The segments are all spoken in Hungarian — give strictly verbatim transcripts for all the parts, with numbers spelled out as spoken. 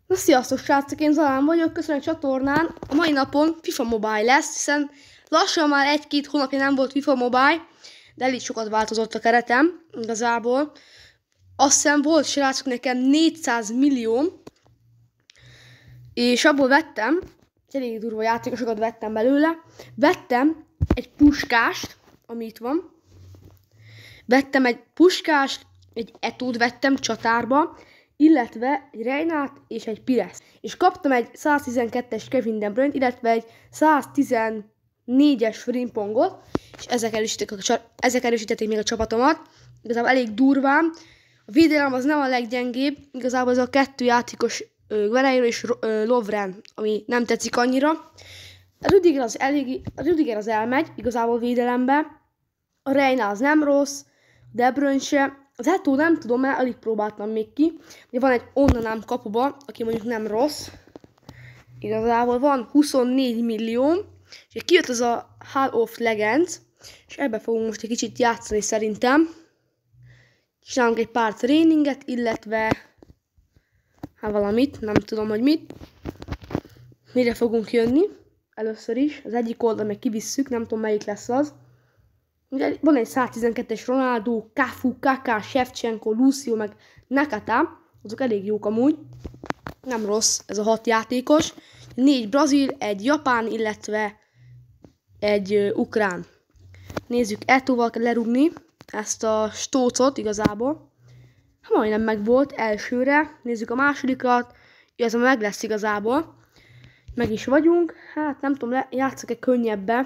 Na sziasztok srácok, én Zalán vagyok, köszönöm a csatornán. A mai napon FIFA Mobile lesz, hiszen lassan már egy-két hónapja nem volt FIFA Mobile, de elég sokat változott a keretem igazából. Azt hiszem volt srácok nekem négyszáz millió, és abból vettem, elég durva játékosokat vettem belőle. Vettem egy puskást, ami itt van. Vettem egy puskást, egy Etót vettem csatárba, illetve egy Reinát és egy Pires. És kaptam egy száztizenkettes Kevin De Bruyne-t, illetve egy száztizennégyes Frimpongot, és ezek erősítették, a, ezek erősítették még a csapatomat. Igazából elég durván. A védelem az nem a leggyengébb, igazából ez a kettő játékos Guerreiro és ö, Lovren, ami nem tetszik annyira. A Rüdiger az, elég, a Rüdiger az elmegy, igazából védelembe. A Reina az nem rossz, De Bruyne se. Az Eto'o nem tudom, mert alig próbáltam még ki. De van egy Onnanám kapuba, aki mondjuk nem rossz. Igazából van huszonnégy millió, és kijött az a Hall of Legends, és ebbe fogunk most egy kicsit játszani szerintem. Csinálunk egy pár tréninget, illetve hát valamit, nem tudom, hogy mit. Mire fogunk jönni? Először is. Az egyik oldal meg kivisszük, nem tudom melyik lesz az. Ugye van egy száztizenkettes Ronaldo, Cafu, Kaká, Shevchenko, Lucio, meg Nakata. Azok elég jók amúgy. Nem rossz ez a hat játékos. Négy brazil, egy japán, illetve egy uh, ukrán. Nézzük, Eto'val kell lerúgni ezt a stócot igazából. Ha majdnem meg volt elsőre. Nézzük a másodikat. Ez meg lesz igazából. Meg is vagyunk. Hát nem tudom, játszok-e könnyebbe.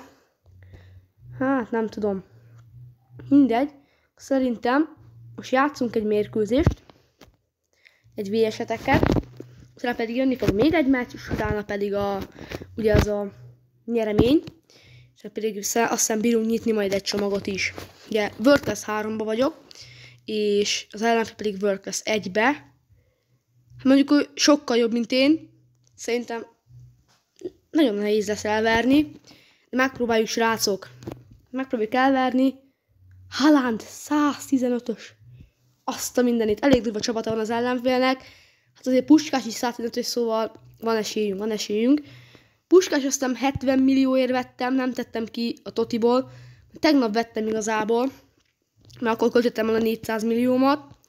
Hát nem tudom. Mindegy. Szerintem most játszunk egy mérkőzést. Egy vé es-eteket. Utána pedig jönni fog még egy meccs, és utána pedig a, ugye az a nyeremény. És pedig azt hiszem bírunk nyitni majd egy csomagot is. Ugye World Class háromba vagyok, és az ellenfél pedig World Class egybe. Mondjuk ő sokkal jobb, mint én. Szerintem nagyon nehéz lesz elverni. De megpróbáljuk, srácok. Megpróbáljuk elverni. Haaland száztizenötös. Azt a mindenit. Elég durva csapata van az ellenfélnek. Hát azért Puskás is száztizenötös, szóval van esélyünk, van esélyünk. Puskás aztán hetven millióért vettem, nem tettem ki a Totiból. Tegnap vettem igazából, mert akkor költöttem el a négyszáz milliómat.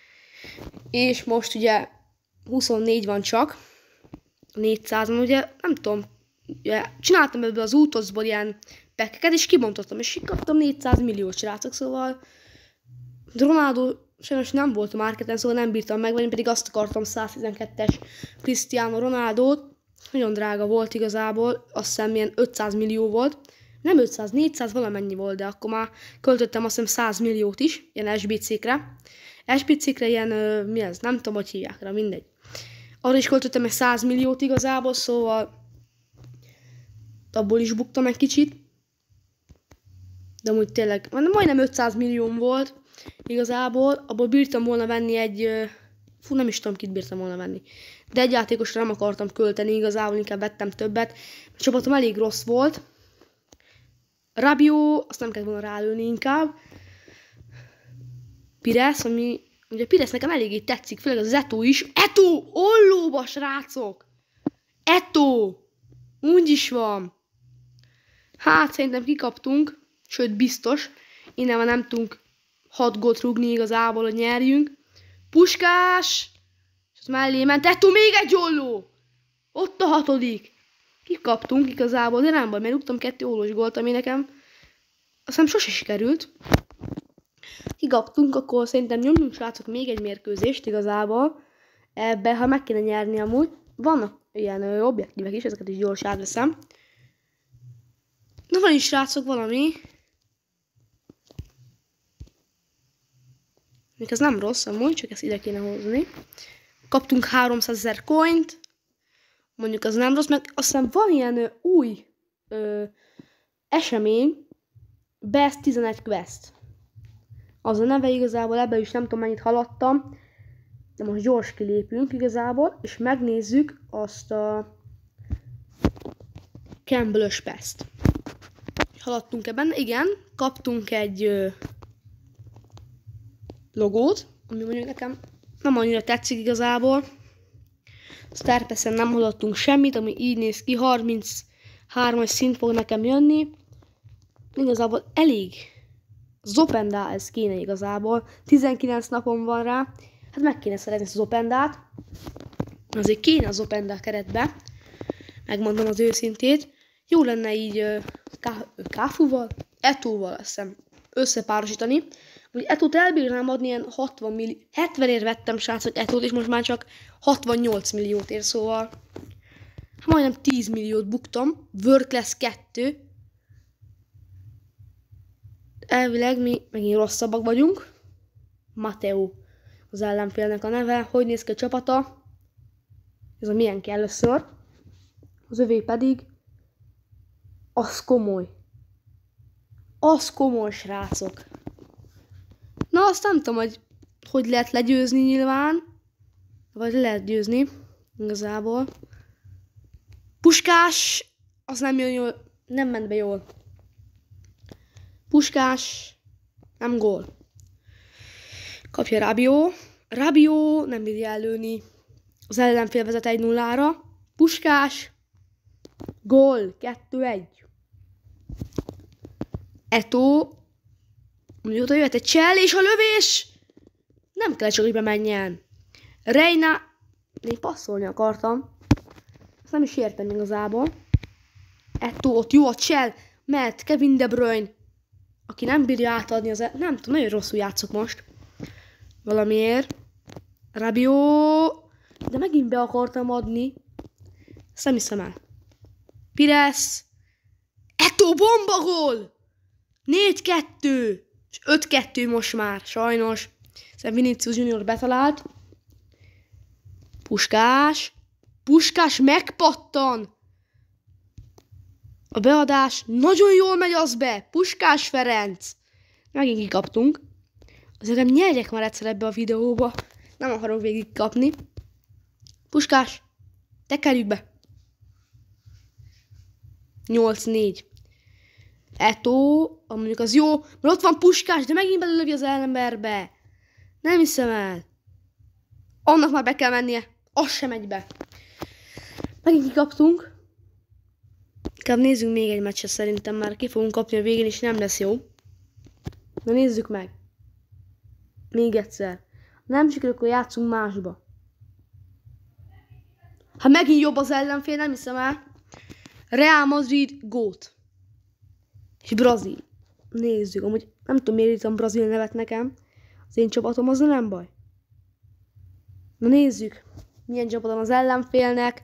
És most ugye huszonnégy van csak. négyszázon ugye, nem tudom. Ugye, csináltam ebből az útozból ilyen pekeket, és kibontottam, és kaptam négyszáz milliót, srácok, szóval Ronaldo sajnos nem volt a marketen, szóval nem bírtam megvenni, pedig azt akartam száztizenkettes Cristiano Ronaldót. Nagyon drága volt igazából, azt hiszem ilyen ötszáz millió volt. Nem ötszáz, négyszáz valamennyi volt, de akkor már költöttem azt hiszem száz milliót is, ilyen es bé cé-kre. es bé cé-kre ilyen, uh, mi ez? Nem tudom, hogy hívják rá, mindegy. Arra is költöttem egy száz milliót igazából, szóval abból is buktam egy kicsit. De amúgy tényleg, majdnem ötszáz millióm volt igazából, abból bírtam volna venni egy, fú, nem is tudom, kit bírtam volna venni. De egy játékosra nem akartam költeni, igazából inkább vettem többet. A csapatom elég rossz volt. Rabiot, azt nem kellett volna rálőni inkább. Pires, ami, ugye Pires nekem eléggé tetszik, főleg az Eto'o is. Eto'o! Ollóba, srácok! Eto'o! Úgy is van. Hát szerintem kikaptunk, sőt biztos. Innen már nem tudunk hat gólt rúgni igazából, hogy nyerjünk. Puskás! És az mellé ment. Eto'o, még egy olló! Ott a hatodik. Kikaptunk igazából, de nem baj, mert rúgtam kettő ollós gólt, ami nekem azt hiszem sose sikerült. Kikaptunk, akkor szerintem nyomjunk, srácok, még egy mérkőzést igazából. Ebben, ha meg kéne nyerni amúgy. Vannak ilyen ö, objektívek is, ezeket is gyors átveszem. Na van is, srácok, valami. Még ez nem rossz amúgy, csak ezt ide kéne hozni. Kaptunk háromszázezer coint. Mondjuk az nem rossz, meg aztán van ilyen ö, új ö, esemény. Best tizenegy Quest. Az a neve igazából, ebben is nem tudom mennyit haladtam. De most gyors kilépünk igazából, és megnézzük azt a Campbell-ös Pest. Haladtunk-e benne? Igen, kaptunk egy ö, logót, ami mondjuk nekem nem annyira tetszik igazából. Star Pass-en nem hallottunk semmit, ami így néz ki, harminchármas szint fog nekem jönni. Igazából elég Zopenda ez kéne igazából. tizenkilenc napom van rá. Hát meg kéne szerezni az Zopendát. Azért kéne az Zopenda keretbe. Megmondom az őszintét. Jó lenne így uh, Káfuval, Etóval azt hiszem összepárosítani. Hogy Etót elbírnám adni ilyen hatvan millió, hetvenért vettem srácok Etót, és most már csak hatvannyolc milliót ér, szóval hát majdnem tíz milliót buktam. World Class kettő. Elvileg mi megint rosszabbak vagyunk. Mateo az ellenfélnek a neve. Hogy néz ki a csapata? Ez a milyen kell először. Az övé pedig az komoly. Az komoly, srácok. Na, azt nem tudom, hogy hogy lehet legyőzni nyilván. Vagy lehet győzni. Igazából. Puskás. Az nem jön jól. Nem ment be jól. Puskás. Nem gól. Kapja Rabió. Rabió nem bírja előni. Az ellenfél vezet egy nullára. Puskás. Gól. kettő egy. Etó. Mióta jöhet egy csel, és a lövés nem kell csak, hogy bemenjen. Reina. Én passzolni akartam. Ezt nem is értem igazából. Etó, ott jó a csel. Mert Kevin De Bruyne, aki nem bírja átadni az... El... Nem tudom, nagyon rosszul játszok most. Valamiért. Rabió. De megint be akartam adni. Ezt nem hiszem el. Pires. Etó, bomba gól! négy kettő. És öt kettő most már, sajnos. Szerintem Vinicius Junior betalált. Puskás. Puskás megpattan. A beadás nagyon jól megy az be. Puskás Ferenc. Megint kikaptunk. Azért nem nyerjek már egyszer ebbe a videóba. Nem akarok végig kapni. Puskás. Tekerjük be. nyolc négy. Etó, mondjuk az jó, mert ott van Puskás, de megint belelövi az ellenberbe. Nem hiszem el. Annak már be kell mennie. Az sem megy be. Megint kikaptunk. Inkább nézzünk még egy meccset, szerintem már ki fogunk kapni a végén, és nem lesz jó. Na nézzük meg. Még egyszer. Nem sikerül, akkor játszunk másba. Ha megint jobb az ellenfél, nem hiszem el. Real Madrid gót. És Brazil. Nézzük, amúgy nem tudom, miért írtam Brazil nevet nekem. Az én csapatom, az nem baj. Na nézzük, milyen csapatom az ellenfélnek.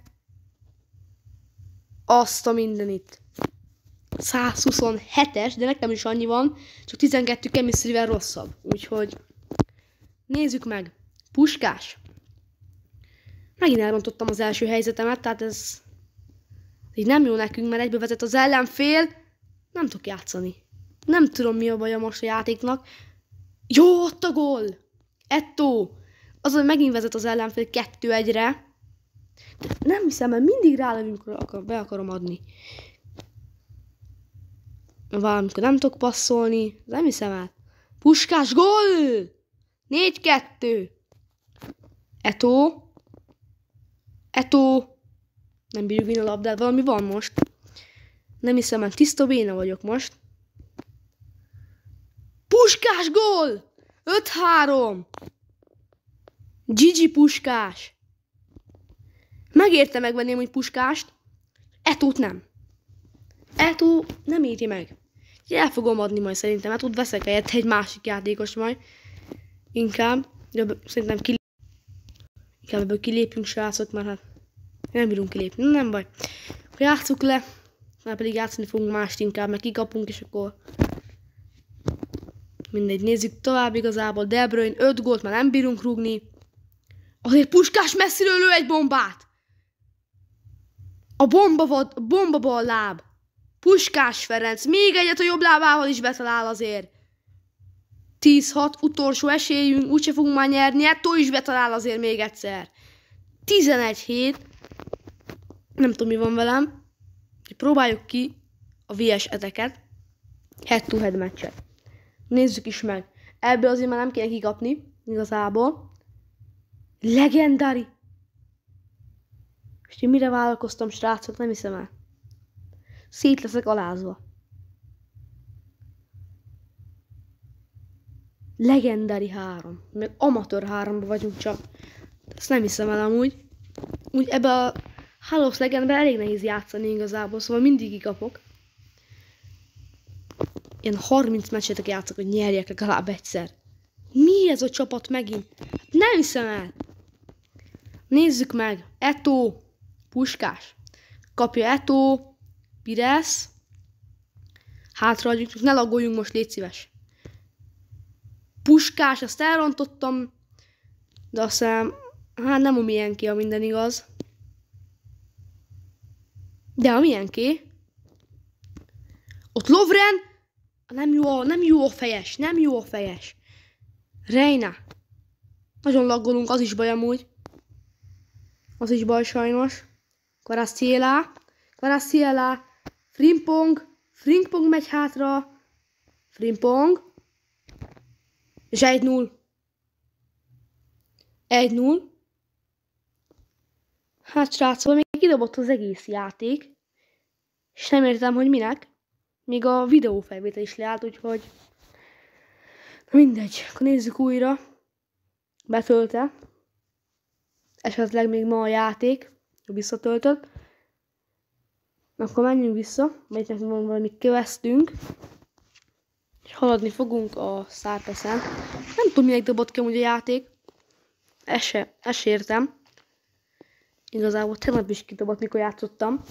Azt a mindenit. száz huszonhetes, de nekem is annyi van, csak tizenkettő chemistryvel rosszabb. Úgyhogy nézzük meg. Puskás. Megint elrontottam az első helyzetemet, tehát ez így nem jó nekünk, mert egyből vezet az ellenfél. Nem tudok játszani. Nem tudom, mi a baja most a játéknak. Jó, ott a gól! Ettó! Azon megint vezet az ellenfél kettő egyre. De nem hiszem, mert mindig rálövünk, amikor be akarom adni. Valamikor nem tudok passzolni. Nem hiszem el. Puskás, gól! négy kettő. Etó. Etó. Nem bírjuk vinni a labdát, valami van most. Nem hiszem el, tiszta béna vagyok most. Puskás, gól! öt három. Gigi Puskás. Megérte megvenni hogy Puskást. Etót nem. Etó nem éri meg. El fogom adni majd szerintem. Etót veszek helyett egy másik játékos majd. Inkább. Szerintem kilép... Inkább ebből kilépünk, srácok, mert hát nem bírunk kilépni. Nem baj. Ha játsszuk le, már pedig játszani fogunk mást inkább, meg kikapunk, és akkor mindegy, nézzük tovább igazából. De Bruyne öt gólt már nem bírunk rúgni. Azért Puskás messziről lő egy bombát. A bomba volt, a bomba a láb. Puskás Ferenc, még egyet a jobb lábával is betalál azért. tíz hat, utolsó esélyünk, úgyse fogunk már nyerni, ettől is betalál azért még egyszer. tizenegy hét. Nem tudom, mi van velem. Próbáljuk ki a vé es eteket. Head to head meccset. Nézzük is meg. Ebből azért már nem kéne kikapni, igazából. Legendary. És én mire vállalkoztam, srácok, nem hiszem el. Szét leszek alázva. Legendary három. Meg amatőr háromban vagyunk csak. Ezt nem hiszem el amúgy. Úgy ebbe a Halo of Legendben elég nehéz játszani igazából, szóval mindig kikapok. Ilyen harminc meccsetek játszok, hogy nyerjek legalább egyszer. Mi ez a csapat megint? Nem hiszem el. Nézzük meg. Eto. Puskás. Kapja Eto. Pires. Hátra adjuk, csak ne laggoljunk most, légy szíves. Puskás, azt elrontottam. De aztán, hát nem a milyenki, a minden igaz. De a milyenki. Ott Lovren. Nem jó, nem jó a fejes, nem jó a fejes. Reina. Nagyon laggolunk, az is baj amúgy. Az is baj sajnos. Kvaratskhelia. Kvaratskhelia. Frimpong. Frimpong megy hátra. Frimpong. És egy null. egy null. Hát srácok, még kidobott az egész játék. És nem értem, hogy minek. Még a videófelvétel is leállt, úgyhogy... Mindegy, akkor nézzük újra. Betölte. Esetleg még ma a játék. Visszatöltött. Akkor menjünk vissza. Mert nekünk van valami kövesztünk. És haladni fogunk a Star Pass-en. Nem tudom, minek dobott ki amúgy a játék. Ezt se, ezt se értem. Igazából tegnap is kidobott, mikor játszottam.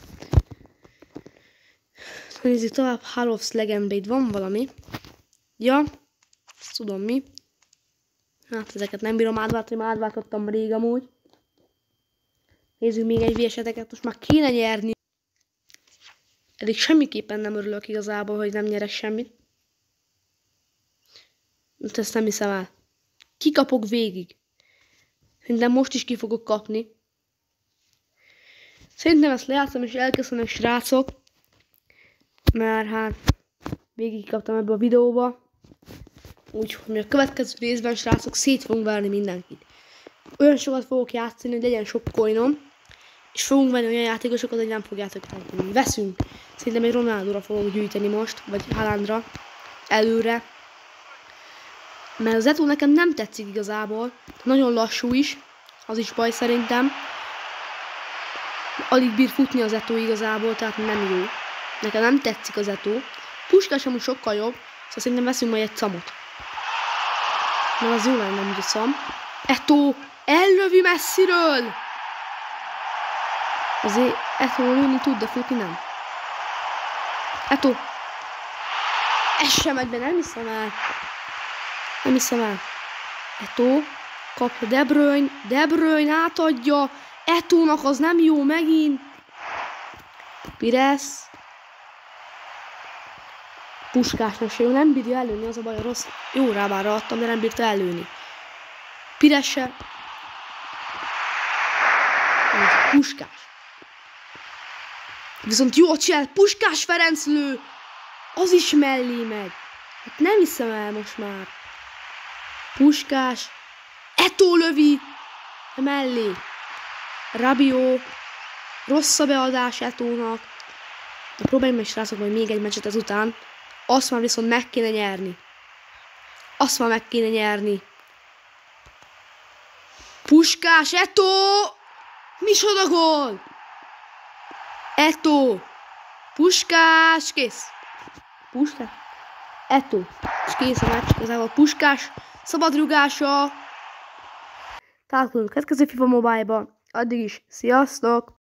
Nézzük tovább, Halo of Legendbe itt van valami. Ja, ezt tudom mi. Hát ezeket nem bírom átváltani, már átváltottam rég amúgy. Nézzük még egy vérseteket, most már kéne nyerni. Eddig semmiképpen nem örülök igazából, hogy nem nyerek semmit. Most ezt nem hiszem el. Kikapok végig. Szerintem most is ki fogok kapni. Szerintem ezt lejátszom és elköszönök, srácok. Mert hát végig kaptam ebbe a videóba. Úgyhogy a következő részben, srácok, szét fogunk verni mindenkit. Olyan sokat fogok játszani, hogy legyen sok coinom. És fogunk venni olyan játékosokat, hogy nem fogjátok eltenni. Veszünk. Szerintem egy Ronaldóra fogok gyűjteni most, vagy Haalandra. Előre. Mert az Eto nekem nem tetszik igazából. Nagyon lassú is. Az is baj szerintem. Alig bír futni az Eto igazából, tehát nem jó. Nekem nem tetszik az Eto. Puskás sem sokkal jobb, szóval szerintem veszünk majd egy camot. Mert az jó lenne, mint a szam. Eto! Ellövi messziről! Azért Eto lőni tud, de futni nem. Eto! Ez sem megy be, nem hiszem el. Nem hiszem el. Eto kapja De Bruyne. De Bruyne átadja. Etónak az nem jó megint. Pires. Puskásnak se jó, nem bírja előni, az a baj, a rossz. Jó, rábára adtam, de nem bírta előni. Pires se. Puskás. Viszont jó csinál, Puskás Ferenc lő. Az is mellé megy. Hát nem hiszem el most már. Puskás. Eto lövi. Mellé. Rabiot. Rossz a beadás Etónak. De próbáljunk meg, srácok, majd még egy meccset ezután. Azt már viszont meg kéne nyerni. Azt már meg kéne nyerni. Puskás, Eto! Micsoda gól! Eto! Puskás, kész! Puskás? Eto! És kész a meccs, igazából Puskás szabadrugása. Találkozunk a következő FIFA Mobile-ban. Addig is, sziasztok!